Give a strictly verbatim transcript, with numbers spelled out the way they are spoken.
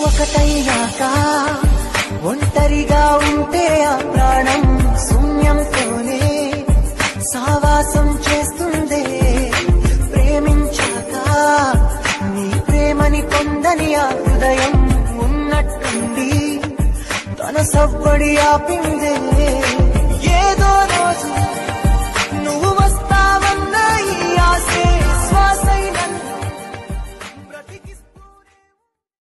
ఒకటయ్యాక ఒంటరిగా ఉంటే ఆ ప్రాణం శూన్యంతోనే సావాసం చేస్తుందే. ప్రేమించాక నీ ప్రేమని పొందని ఆ హృదయం ఉన్నట్టుండి తన సవ్వడి ఆపిందే. ఏదో రోజు